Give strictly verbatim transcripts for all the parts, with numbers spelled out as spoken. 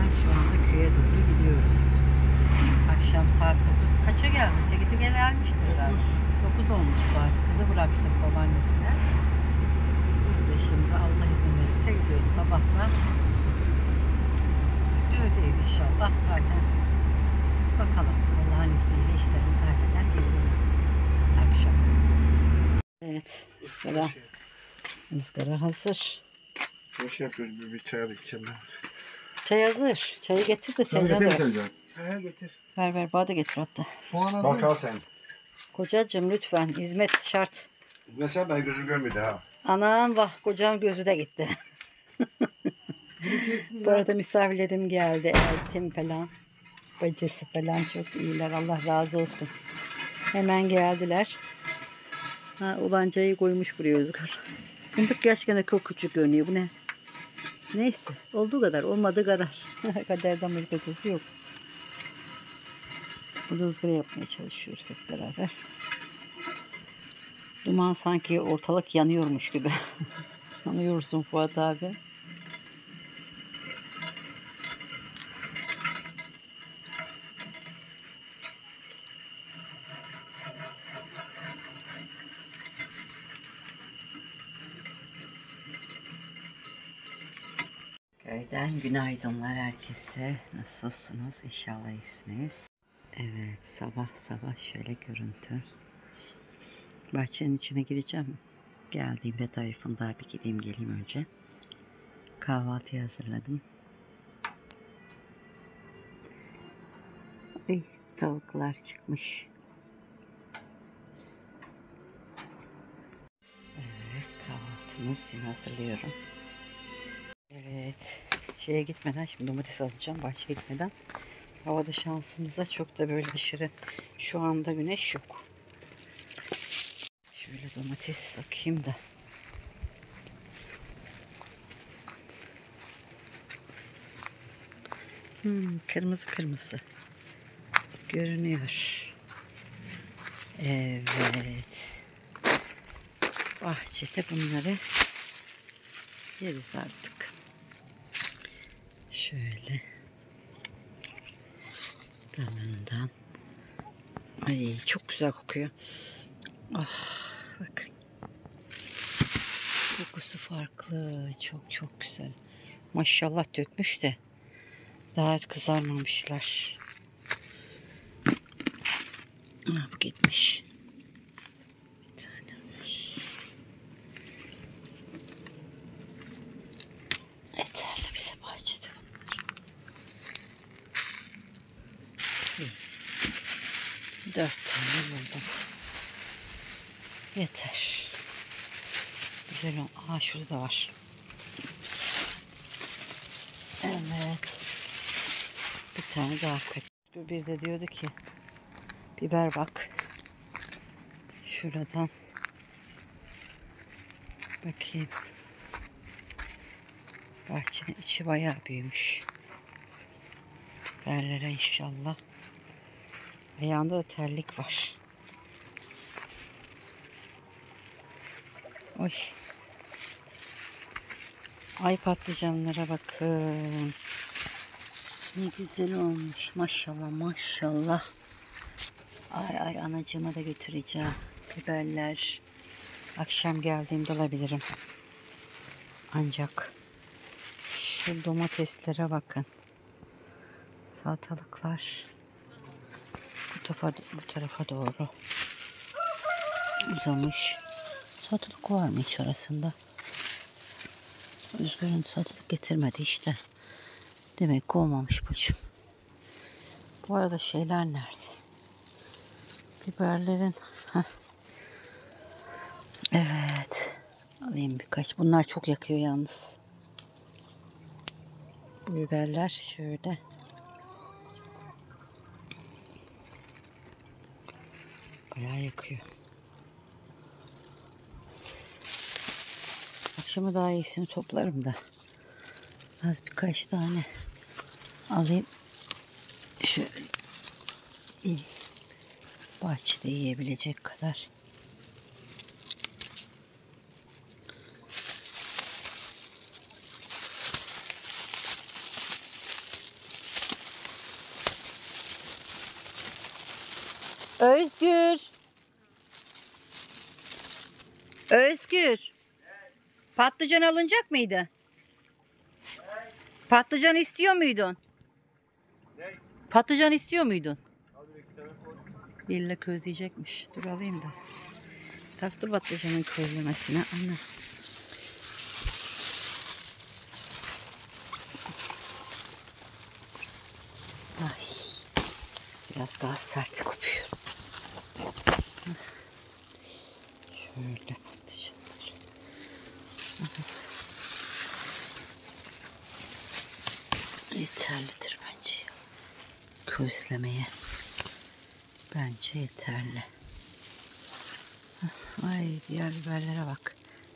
Şu anda köye doğru gidiyoruz. Akşam saat dokuz. Kaça geldi? sekize gelmiştir herhalde. dokuz olmuş saat. Kızı bıraktık babaannesine. Biz de şimdi Allah izin verirse gidiyoruz sabahla. Köydeyiz inşallah zaten. Bakalım Allah'ın izniyle işlerimizi halleder gelebiliriz. Akşam. Evet. Iskara. Iskara hazır. Boş yapıyoruz, bir, bir çay alıp içeceğim ben. Çay hazır. Çayı getir de Sen Selcan da ver. Selcan. He getir. Ver ver bana da getir hatta. Soğan hazır mı? Bak al sen. Kocacığım lütfen hizmet şart. Mesela ben gözüm görmedi ha. Anam vah kocam gözü de gitti. Bu arada misafirlerim geldi. Eltim falan. Bacısı falan çok iyiler. Allah razı olsun. Hemen geldiler. Ha, ulancayı koymuş buraya Özgür. Fındık gerçekten de çok küçük görünüyor. Bu ne? Neyse. Olduğu kadar. Olmadığı kadar. Kaderden başkası yok. Burada ızgara yapmaya çalışıyoruz hep beraber. Duman sanki ortalık yanıyormuş gibi. Yanıyorsun Fuat abi. Köyden günaydınlar herkese. Nasılsınız? İnşallah iyisiniz. Evet, sabah sabah şöyle görüntü. Bahçenin içine gireceğim. Geldiğimde Tayfun daha bir gideyim geleyim önce. Kahvaltıyı hazırladım. Ay, tavuklar çıkmış. Evet, kahvaltımız yine hazırlıyorum. Evet, şeye gitmeden şimdi domates alacağım. Bahçeye gitmeden. Havada şansımıza çok da böyle aşırı şu anda güneş yok. Şöyle domates bakayım da. Hmm, kırmızı kırmızı görünüyor. Evet. Bahçede bunları yeriz artık. Şöyle dalından. Ay çok güzel kokuyor. Ah bakın. Kokusu farklı. Çok çok güzel. Maşallah dökmüş de daha kızarmamışlar. Ah, bu gitmiş. Bir tane var. Yeterli bize bahçede bunlar. Dört tane buldum. Yeter. Güzel oldu. Aha şurada da var. Evet. Bir tane daha kaç. Bir de diyordu ki biber bak. Şuradan bakayım. Bahçenin içi bayağı büyümüş. Biberlere inşallah. Ayağında da terlik var. Oy. Ay patlıcanlara bakın. Ne güzel olmuş. Maşallah maşallah. Ay ay anacığıma da götüreceğim. Biberler. Akşam geldiğimde alabilirim. Ancak şu domateslere bakın. Salatalıklar. Bu tarafa, bu tarafa doğru uzamış. Salatalık var mı hiç arasında? Özgür'ün salatalık getirmedi işte. Demek ki olmamış bacım. Bu arada şeyler nerede? Biberlerin. Heh. Evet. Alayım birkaç. Bunlar çok yakıyor yalnız. Bu biberler şöyle. Bayağı yakıyor. Akşama daha iyisini toplarım da. Az birkaç tane alayım. Şöyle. Bahçede yiyebilecek kadar. Özgür. Özgür. Patlıcan alınacak mıydı? Patlıcan istiyor muydun? Ne? Patlıcan istiyor muydun? Al bir iki tane koy. İlla közleyecekmiş. Dur alayım da. Taktı patlıcanın közlemesine. Ana. Ay. Biraz gaz sert kopuyor. Şöyle patlıcanlar. Yeterlidir bence ya. Közlemeye. Bence yeterli. Ay diğer biberlere bak.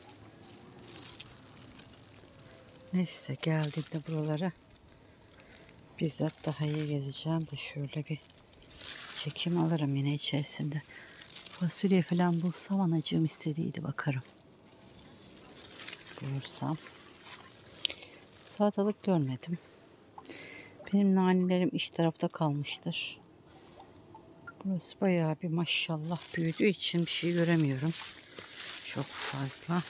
Neyse geldiğimde buralara bizzat daha iyi gezeceğim de şöyle bir çekim alırım yine içerisinde. Fasulye falan bulsam anacığım istediydi bakarım. Bulursam. Salatalık görmedim. Benim nanelerim iç tarafta kalmıştır. Burası bayağı bir maşallah büyüdüğü için bir şey göremiyorum. Çok fazla.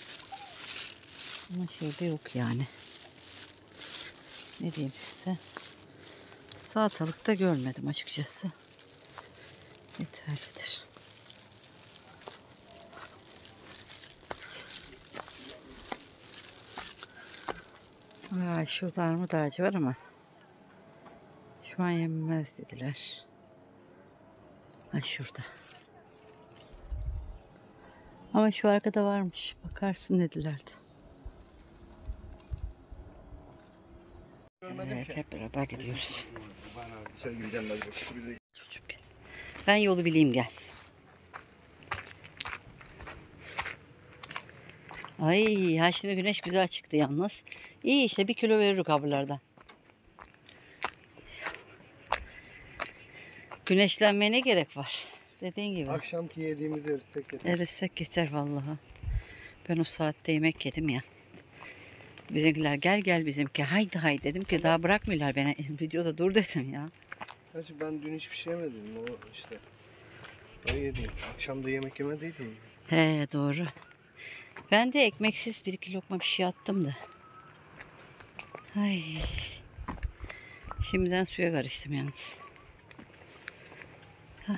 Ama şeyde yok yani. Ne diyeyim size. Salatalık da görmedim açıkçası. Yeterlidir. Aa, şurada armut ağacı var ama şu an yenmez dediler. Ha şurada. Ama şu arkada varmış. Bakarsın dedilerdi. Evet hep beraber gidiyoruz. Sen gideceğim ben. Çocuk gel. Ben yolu bileyim gel. Ay ha şimdi güneş güzel çıktı yalnız. İyi işte bir kilo veririk ablalardan. Güneşlenmeye ne gerek var? Dediğin gibi. Akşamki yediğimizi eritsek yeter. Eritsek yeter vallahi. Ben o saatte yemek yedim ya. Bizimkiler gel gel bizimki. Haydi haydi dedim ki daha bırakmıyorlar beni. Videoda dur dedim ya. Gerçi ben dün hiçbir şey yemedim. O işte. O yedim. Akşam da yemek yemediydim. He doğru. Ben de ekmeksiz bir iki lokma bir şey attım da. Ay. Şimdiden suya karıştım yalnız. Ay.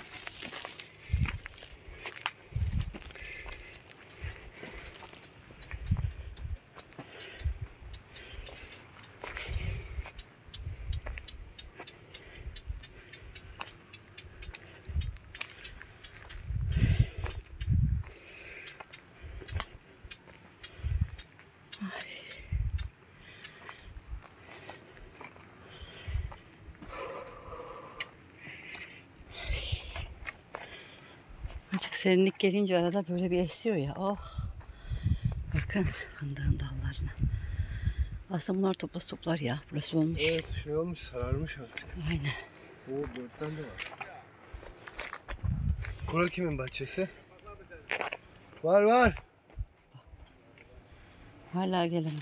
Açık serinlik gelince arada böyle bir esiyor ya. Oh. Bakın fındığın dallarına. Aslında bunlar topla toplar ya. Burası olmuş. Evet şey olmuş sararmış artık. Aynen. Oo dörtten de var. Kura kimin bahçesi? Var var. Hala gelemez.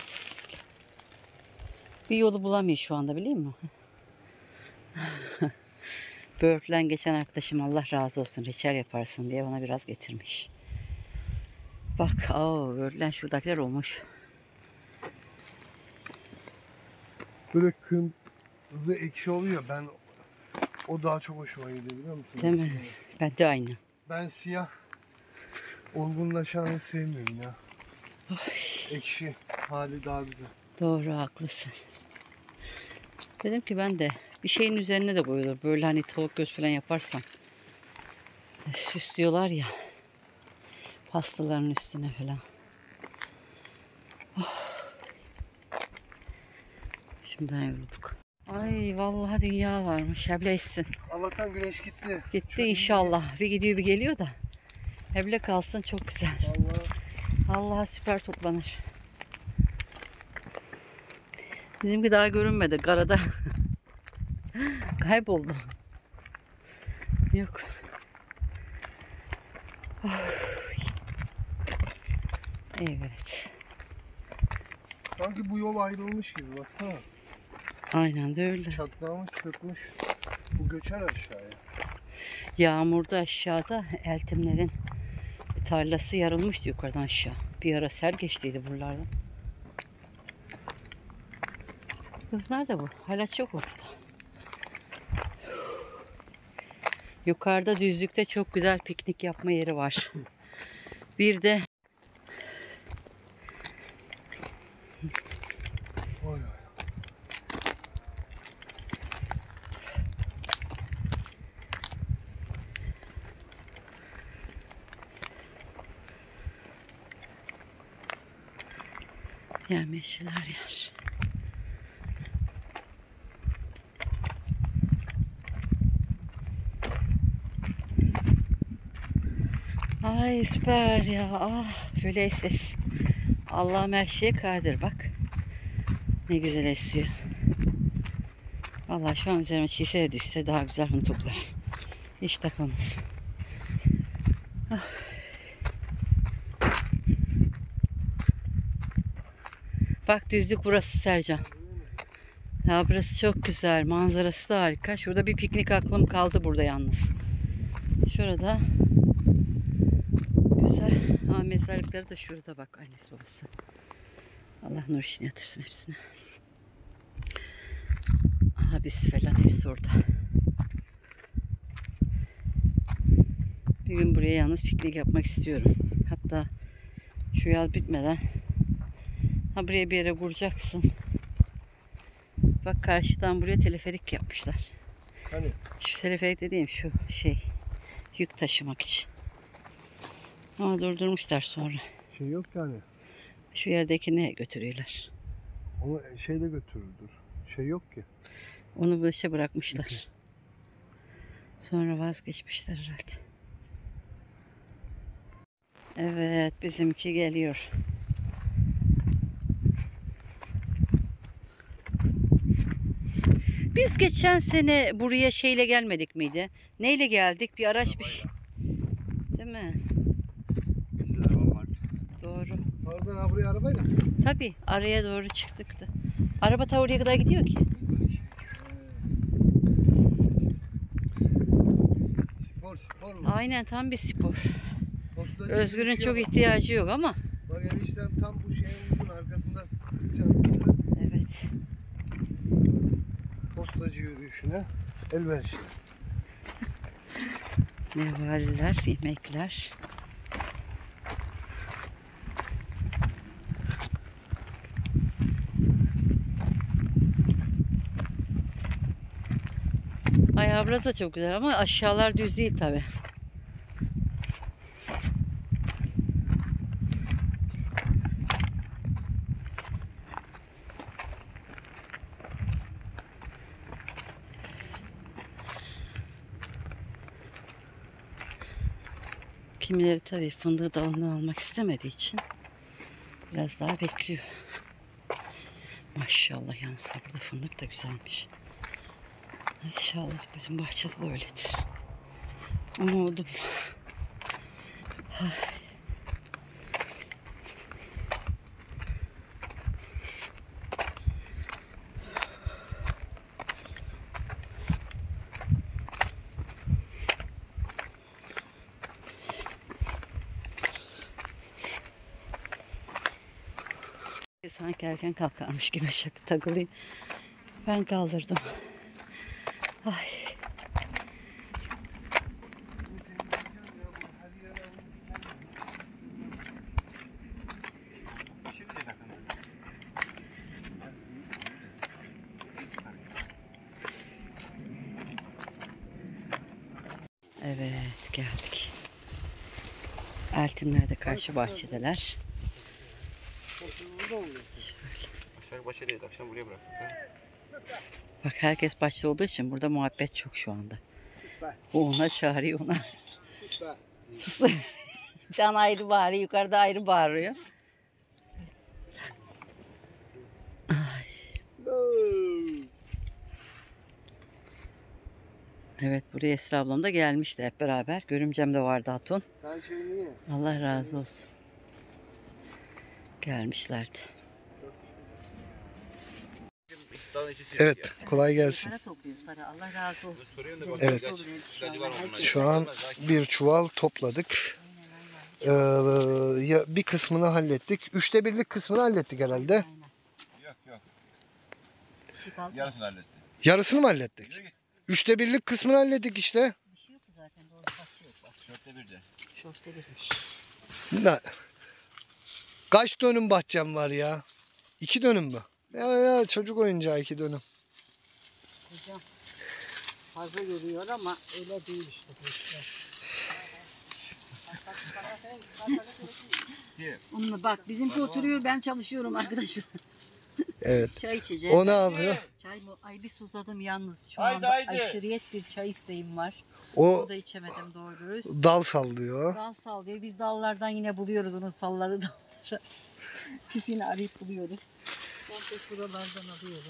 Bir yolu bulamıyor şu anda biliyor musun? Böğürtlen geçen arkadaşım Allah razı olsun reçel yaparsın diye bana biraz getirmiş. Bak aa böğürtlen şuradakiler olmuş. Böyle kırmızı ekşi oluyor. Ben o daha çok hoşuma gidiyor biliyor musun? Değil mi? Ben de aynı. Ben siyah olgunlaşanı sevmiyorum ya. Ekşi hali daha güzel. Doğru haklısın. Dedim ki ben de bir şeyin üzerine de koyulur. Böyle hani tavuk göz falan yaparsam. Süslüyorlar ya. Pastaların üstüne falan. Oh. Şimdiden yorulduk. Ay vallahi dünya varmış. Heble etsin. Allah'tan güneş gitti. Gitti Çok inşallah. Bir gidiyor bir geliyor da. Heble kalsın çok güzel. Vallahi Allah'a süper toplanır. Bizimki daha görünmedi. Karada kayboldu. Yok. Oh. Evet. sanki bu yol ayrılmış gibi baksana. Aynen de öyle. Çatlamış çökmüş. Bu göçer aşağıya. Yağmurda aşağıda eltimlerin tarlası yarılmıştı yukarıdan aşağı. Bir ara sel geçtiydi buralardan. Kız nerede bu? Hala çok ortada. Yukarıda düzlükte çok güzel piknik yapma yeri var. Bir de Oy, oy. yemyeşiller yer. Ay süper ya. Ah böyle ses. Allah'ım her şeye kadir bak. Ne güzel esiyor. Vallahi şu an üzerime çiğse de düşse daha güzel bunu toplarım. Hiç takamam. Ah. Bak düzlük burası Sercan. Ya burası çok güzel. Manzarası da harika. Şurada bir piknik aklım kaldı burada yalnız. Şurada güzel. Ha, mezarlıkları da şurada bak annesi babası. Allah nur içine yatırsın hepsine. Abisi falan hepsi orada. Bir gün buraya yalnız piknik yapmak istiyorum. Hatta şu yaz bitmeden ha buraya bir yere kuracaksın. Bak karşıdan buraya teleferik yapmışlar. Hani? Şu teleferik dediğim şu şey yük taşımak için. Ama durdurmuşlar sonra. Şey yok yani. Şu yerdekini götürüyorlar. Onu şeyle götürürdür. Şey yok ki. Onu bu işe bırakmışlar. Sonra vazgeçmişler herhalde. Evet bizimki geliyor. Biz geçen sene buraya şeyle gelmedik miydi? Neyle geldik? Bir araç bir şey. Değil mi? Doğru. Oradan ha buraya arabayla. Tabii araya doğru çıktık da. Araba ta oraya kadar gidiyor ki. Spor spor mu? Aynen tam bir spor. Postacı Özgür'ün yürüyüşüyor çok bak. ihtiyacı yok ama. Bak eniştem tam bu şeyimizin arkasında sırt çantası. Evet. Postacı yürüyüşüne elverişli. Nevaleler, yemekler. Ay abla da çok güzel ama aşağılar düz değil tabi. Kimileri tabii fındığı dalından almak istemediği için biraz daha bekliyor. Maşallah yalnız burada fındık da güzelmiş. İnşallah bizim bahçede de öyledir. Umudum. Sanki erken kalkarmış gibi şaka takılayım. Ben kaldırdım. Ay. Evet geldik. Eltimler de karşı bahçedeler. Akşam bahçedeydi. Akşam buraya bıraktık. Bak herkes bahçede olduğu için burada muhabbet çok şu anda. Süper. O ona çağırıyor ona. Süper. Can ayrı bağırıyor, yukarıda ayrı bağırıyor. Ay. Evet buraya Esra ablam da gelmişti hep beraber. Görümcem de vardı Hatun. Sen şey niye? Allah razı olsun. Gelmişlerdi. dalın içi silik Evet, ya. kolay gelsin. Para topluyoruz para. Allah razı olsun. Soruyorum da Bize bakayım, Evet. ilaç- olur ilacı var mı inşallah. bunun? Şu an bir çuval topladık. Ee, ya bir kısmını hallettik. Üçte birlik kısmını hallettik herhalde. Aynen. Yok yok. Bir şey kaldı mı? Yarısını hallettim. Yarısını mı hallettik? Yürü git. Üçte birlik kısmını hallettik işte. Bir şey yok ki zaten. Doğru bahçe yok. Bahçe. Dörtte bir de. Şortta girmiş. Ne? Kaç dönüm bahçem var ya? İki dönüm mü? Ya, ya çocuk oyuncağı iki dönüm. Hocam fazla geliyor ama öyle değil işte bu işler. Kim? Onunla bak bizimki oturuyor ben çalışıyorum arkadaşlar. Evet. Çay içeceğiz. O ne yapıyor? Çay mı? Ay bir susadım yalnız. Şu Haydi, anda haydi. aşırıyet bir çay isteğim var. O O da içemedim doğru dürüst. dal sallıyor. Dal sallıyor. Biz dallardan yine buluyoruz onun salladığı dalları. Pisini arayıp buluyoruz. Ben de şuralardan alıyorum.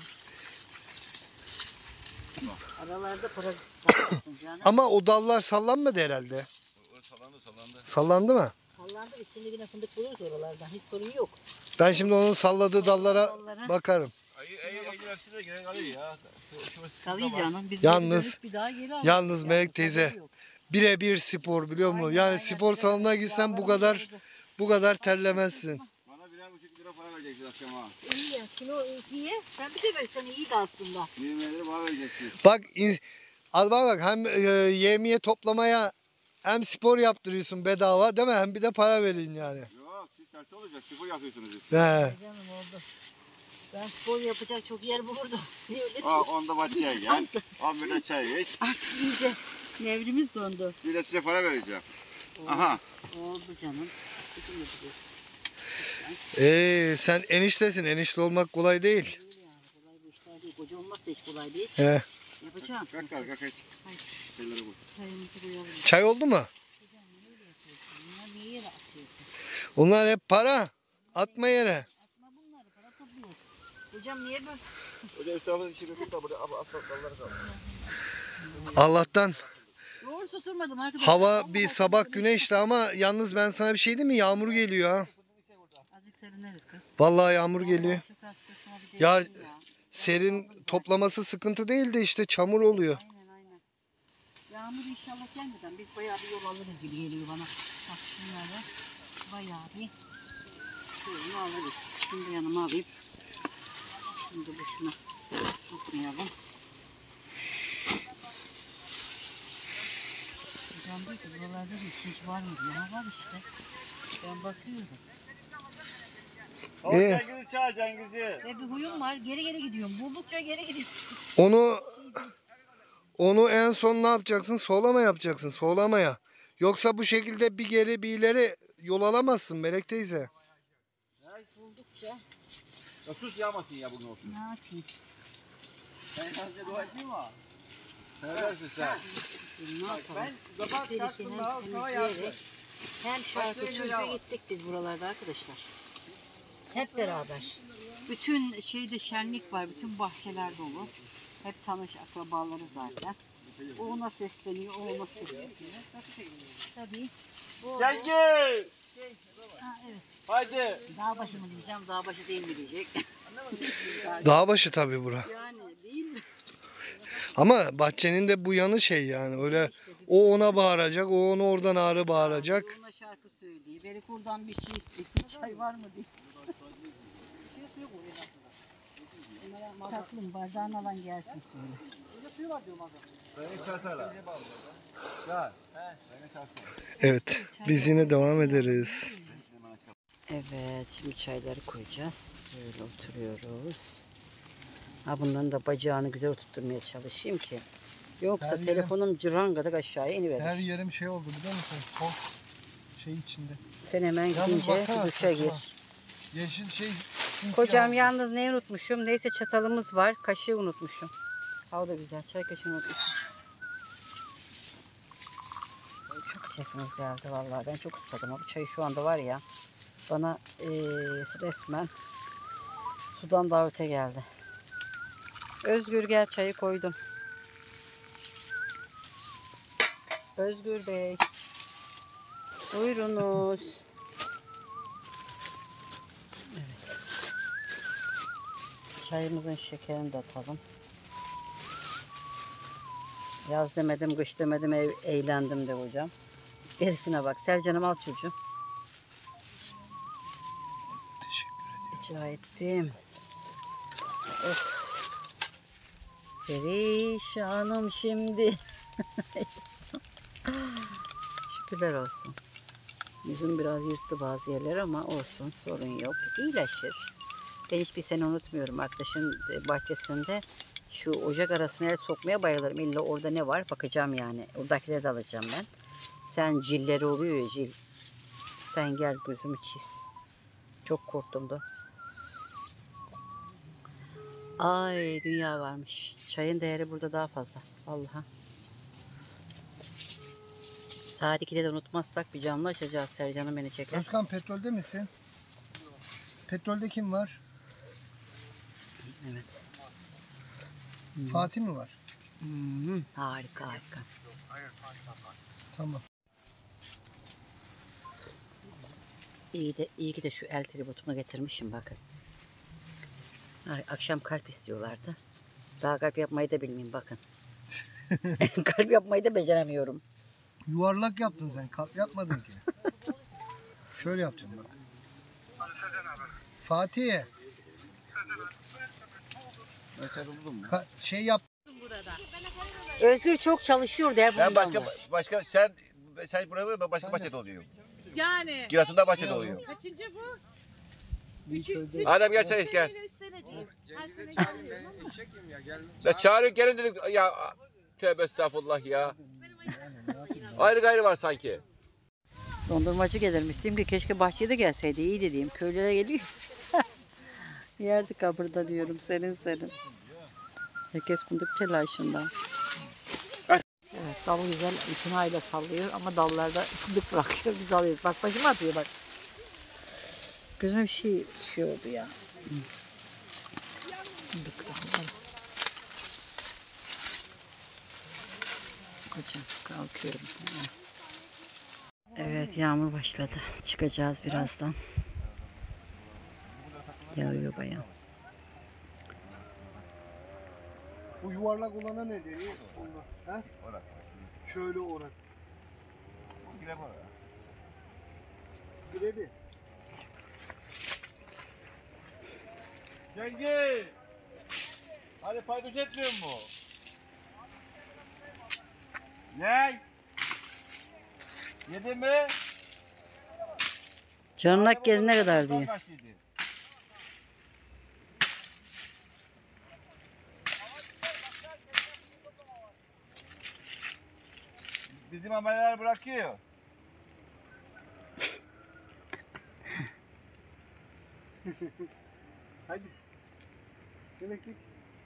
Aralarda parazit kalmasın canım. Ama o dallar sallanmadı herhalde. O sallandı sallandı. Sallandı mı? Sallandı içinde yine fındık buluruz oralardan. Hiç sorun yok. Ben şimdi onun salladığı dallara Dallara. bakarım. Ayı ayı ayı hepsi de gene kalıyor ya. Şu, şu, şu, Kalıyor canım. Biz Yalnız- dönüp bir daha geri alırız. yalnız Melek teyze, haberi yok. Birebir spor biliyor musun? Aynen, Yani aynen. spor Bir de salonuna gitsen bu yağlarımız kadar orada. bu kadar terlemezsin. Bana birer buçuk lira para vereceksin akşam ha. İyi ya. Kilo iyi. Sen bir de versen iyiydi aslında. yirmi lira bana vereceksin. Bak in- al bak bak hem e, yemiye toplamaya hem spor yaptırıyorsun bedava değil mi? Hem bir de para verin yani. Yok siz ters olacak. Sıfır yapıyorsunuz. siz. He. Canım oldu. Ben spor yapacak çok yer bulurdum. Niye öyle Aa, onda bahçeye gel. on birde çay iç. Artık iyice nevrimiz döndü. Bir de size para vereceğim. Aha. Oldu canım. Bütün yapacağız. Ee, sen eniştesin. Enişte olmak kolay değil. Değil yani. Kolay bu işler değil. Koca olmak da hiç kolay değil. He. Yapacağım. Kalk kalk kalk. Hayır. Şeyleri koy. Çayımızı koyalım. Çay oldu mu? Hocam ne öyle yapıyorsun? Bunlar niye yere atıyorsun? Onlar hep para. Atma yere. Atma bunları. Para topluyoruz. Hocam niye böyle? Öyle üst tarafı işi götür de burada asfalt dalları kaldı. Allah'tan Doğru tuturmadım arkadaşlar. hava Ama bir bak, sabah böyle- güneşti ama yalnız ben sana bir şey diyeyim mi? Yağmur geliyor ha. Azıcık serinleriz kız. Vallahi yağmur geliyor. Şu kastıkma bir Ya değsin ya. serin toplaması sıkıntı değil de işte çamur oluyor. Aynen aynen. Yağmur inşallah gelmeden biz bayağı bir yol alırız gibi geliyor bana. Bak şunları bayağı bir suyunu alırız. Şimdi yanıma alayım. Şimdi boşuna tutmayalım. Hocam diyor ki buralarda bir çiş var mı diyor. Ha var işte. Ben bakıyorum. O Ee? Cengiz'i çağır Cengiz'i. Ve bir huyum var. Geri geri gidiyorum. Buldukça geri gidiyorum. Onu onu en son ne yapacaksın? Soğlama yapacaksın. Soğlamaya. Yoksa bu şekilde bir geri bir ileri yol alamazsın Melek teyze. Buldukça Ya sus yağmasın ya bugün olsun. ne yapayım? Ben size dua edeyim mi? Seversin sen. Ne yapalım? Ben kapat Perişan kalktım hem daha hava yaptı. temizleyerek hem şarkı türkü gittik biz buralarda arkadaşlar. Hep beraber. Bütün şeyde şenlik var. Bütün bahçeler dolu. Hep tanış akrabaları zaten. O ona sesleniyor, o ona sesleniyor. Tabii. Bu, Cengiz! ha, evet. Haydi. Dağ başı mı diyeceğim, dağ başı değil mi diyecek. Dağ başı tabii bura. Yani değil mi? Ama bahçenin de bu yanı şey yani öyle o ona bağıracak, o onu oradan ağrı bağıracak. Ona şarkı söyleyeyim. Beni kurdan bir şey isteyeyim. Çay var mı diye. Tatlım bardağını alan gelsin söyle. Beni çatsana. Gel. Beni çatsana. Evet, biz yine devam ederiz. Evet, şimdi çayları koyacağız. Böyle oturuyoruz. Ha bunların da bacağını güzel oturtmaya çalışayım ki. Yoksa Her yerim- telefonum cırangadak aşağıya iniverir. Her yerim şey oldu biliyor musun? Toz şey içinde. Sen hemen Yalnız gidince baksana duşa gir. saçma. Yeşil şey. simsiyah Kocam oldu. yalnız neyi unutmuşum? Neyse çatalımız var. Kaşığı unutmuşum. Ha o da güzel. Çay kaşığını unutmuşum. Ay, çok içesiniz geldi vallahi. Ben çok susadım. Bu çayı şu anda var ya. Bana eee, resmen sudan daha öte geldi. Özgür gel çayı koydum. Özgür Bey. Buyurunuz. Evet. Çayımızın şekerini de atalım. Yaz demedim, kış demedim, ev, eğlendim de hocam. Gerisine bak. Sercan'ım al çocuğum. Teşekkür ederim. Rica ettim. Of. Perişanım şimdi. Şükürler olsun. Yüzüm biraz yırttı bazı yerler ama olsun, sorun yok. İyileşir. Ben hiçbir sene unutmuyorum. Arkadaşın bahçesinde şu ocak arasına el sokmaya bayılırım. İlla orada ne var bakacağım yani. Oradakileri de alacağım ben. Sen cilleri oluyor ya, cil. Sen gel gözümü çiz. Çok korktum da. Ay dünya varmış. Çayın değeri burada daha fazla. Vallahi. Saat ikide de unutmazsak bir canlı açacağız. Sercan'ım beni çeker. Özkan petrolde misin? Petrolde kim var? Evet. Fatih mi var? Hmm, harika harika. Tamam. İyi de iyi ki de şu el tributumu getirmişim bakın. Ay, akşam kalp istiyorlardı. Daha kalp yapmayı da bilmiyorum bakın. Kalp yapmayı da beceremiyorum. Yuvarlak yaptın sen. Kalp yapmadın ki. Şöyle yapacağım bak. Fatih. Ka- şey yap. Özgür çok çalışıyor de Ben bundan başka mı? başka sen sen burada ben başka bahçede oluyorum. Yani. Giresun'da bahçede oluyorum. Kaçıncı bu? Adem gel çay iç gel. Üç sene diyeyim. Her sene geliyorum ama. Ya çağırın gelin dedik ya tövbe estağfurullah ya. Ayrı gayrı var sanki. Dondurmacı gelirmiş. Dedim ki keşke bahçeye de gelseydi. İyi dediğim. Köylere geliyor. Yerdik burada diyorum. Serin serin. Herkes fındık telaşında. Evet, dal güzel itinayla sallıyor ama dallarda fındık bırakıyor. Biz alıyoruz. Bak başıma atıyor bak. Gözüme bir şey, şey oldu ya. Fındık dalları. Hocam kalkıyorum. Evet yağmur başladı. Çıkacağız birazdan. Yağıyor bayağı. Bu yuvarlak olana ne deniyor? Ha? Şöyle orak. Grebi. Cengiz. Hani paydos etmiyor mu? Ne? Yedi mi? Canınak gelene kadar diyor. Kaç yedi? Bizim ameleler bırakıyor. Hadi. Yemeklik.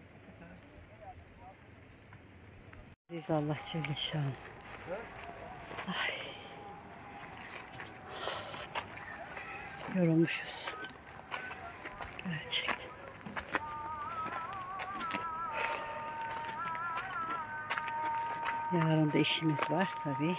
Aziz Allah Celle şanı. Ay. Yorulmuşuz. Gerçekten. Yarın da işimiz var tabii.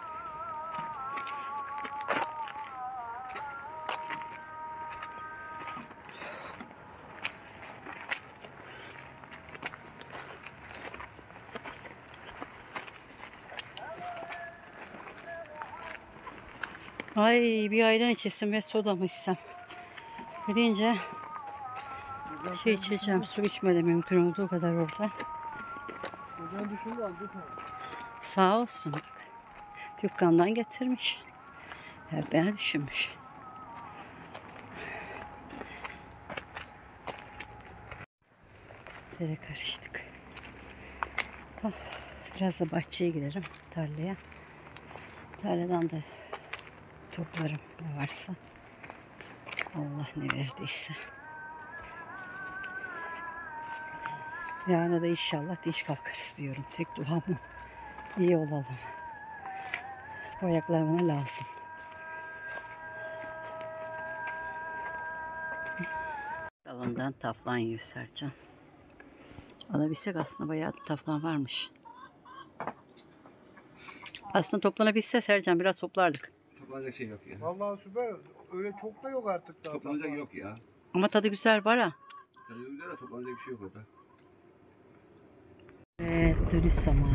Ay bir ayran içesem ve soda mı içsem? Gidince şey içeceğim. Su içmede mümkün olduğu kadar orada. Hocam düşündü aldı sen. Sağ olsun. Dükkandan getirmiş. Hep beni düşünmüş. Dere karıştık. Oh, biraz da bahçeye girerim. Tarlaya. Tarladan da toplarım ne varsa. Allah ne verdiyse. Yarına da inşallah diş kalkarız diyorum. Tek duam o. İyi olalım. Bu ayaklar bana lazım. Dalından taflan yiyor Sercan. Alabilsek aslında bayağı taflan varmış. Aslında toplanabilse Sercan biraz toplardık. Toplanacak şey yok ya. Vallahi süper. Öyle çok da yok artık daha. Toplanacak yok ya. Ama tadı güzel var ha. Televizyonda da toplanacak bir şey yok orada. Evet, dönüş zamanı.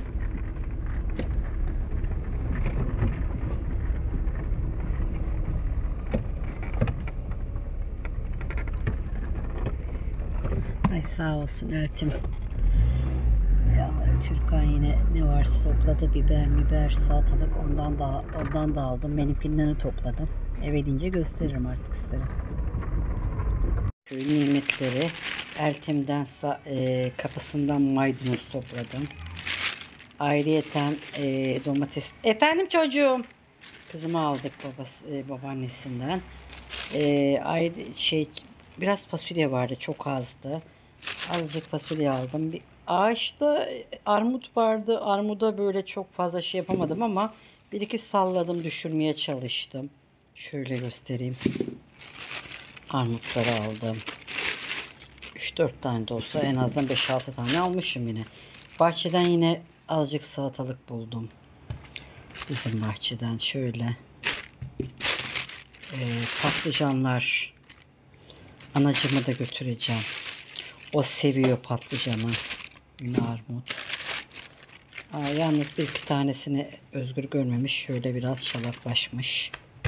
Ay sağ olsun Eltim. Ya Türkan yine ne varsa topladı. Biber, biber, salatalık ondan da ondan da aldım. Benimkinden de topladım. Eve gidince gösteririm artık isterim. Köy nimetleri. Eltim'den e, kapısından maydanoz topladım. Ayrıyeten e, domates. Efendim çocuğum. Kızımı aldık babası e, babaannesinden. E, ayrı şey biraz fasulye vardı, çok azdı. Azıcık fasulye aldım. Bir ağaçta e, armut vardı. Armuda böyle çok fazla şey yapamadım ama bir iki salladım, düşürmeye çalıştım. Şöyle göstereyim. Armutları aldım. üç dört tane de olsa en azından beş altı tane almışım yine. Bahçeden yine azıcık salatalık buldum. Bizim bahçeden şöyle. Ee, patlıcanlar. Anacığımı da götüreceğim. O seviyor patlıcanı. Yine armut. Aa, yalnız bir iki tanesini Özgür görmemiş. Şöyle biraz şalaklaşmış.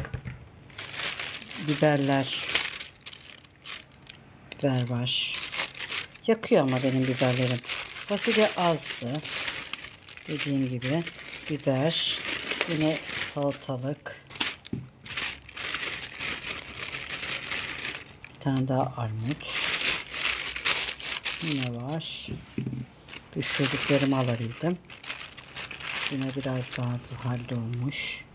Biberler. Biber var. Yakıyor ama benim biberlerim. Fasulye azdı. Dediğim gibi biber. Yine salatalık. Bir tane daha armut. Yine var. Düşürdüklerimi alabildim. Yine biraz daha bu halde olmuş.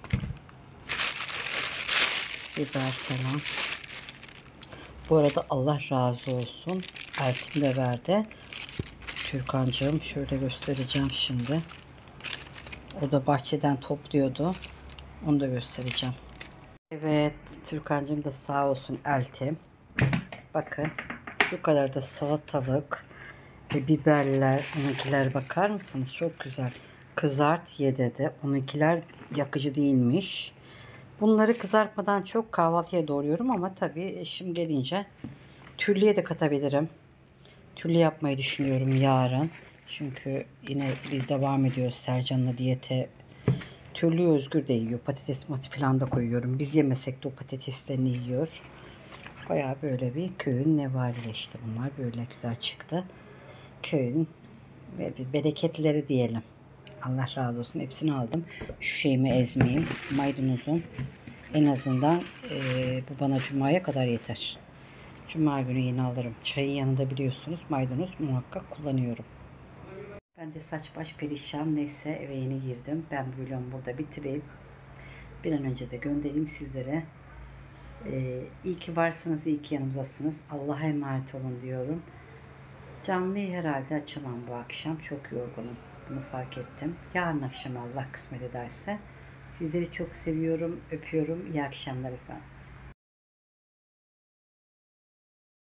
Biber falan. Bu arada Allah razı olsun. Eltim de verdi. Türkancığım şöyle göstereceğim şimdi. O da bahçeden topluyordu. Onu da göstereceğim. Evet, Türkancığım da sağ olsun Eltim. Bakın şu kadar da salatalık ve biberler. Onunkiler bakar mısınız? Çok güzel. Kızart ye dedi. Onunkiler yakıcı değilmiş. Bunları kızartmadan çok kahvaltıya doğruyorum ama tabii eşim gelince türlüye de katabilirim. Türlü yapmayı düşünüyorum yarın. Çünkü yine biz devam ediyoruz Sercan'la diyete. Türlü Özgür de yiyor. Patates matı falan da koyuyorum. Biz yemesek de o patateslerini yiyor. Baya böyle bir köyün nevarileşti bunlar. Böyle güzel çıktı. Köyün ve bereketleri diyelim. Allah razı olsun. Hepsini aldım. Şu şeyimi ezmeyeyim. Maydanozun en azından e, bu bana cumaya kadar yeter. Cuma günü yine alırım. Çayın yanında biliyorsunuz maydanoz muhakkak kullanıyorum. Ben de saç baş perişan, neyse eve yeni girdim. Ben bu vlogumu burada bitireyim. Bir an önce de göndereyim sizlere. Ee, iyi ki varsınız, iyi ki yanımızdasınız. Allah'a emanet olun diyorum. Canlıyı herhalde açamam bu akşam. Çok yorgunum. Bunu fark ettim. Yarın akşam Allah kısmet ederse. Sizleri çok seviyorum, öpüyorum. İyi akşamlar efendim.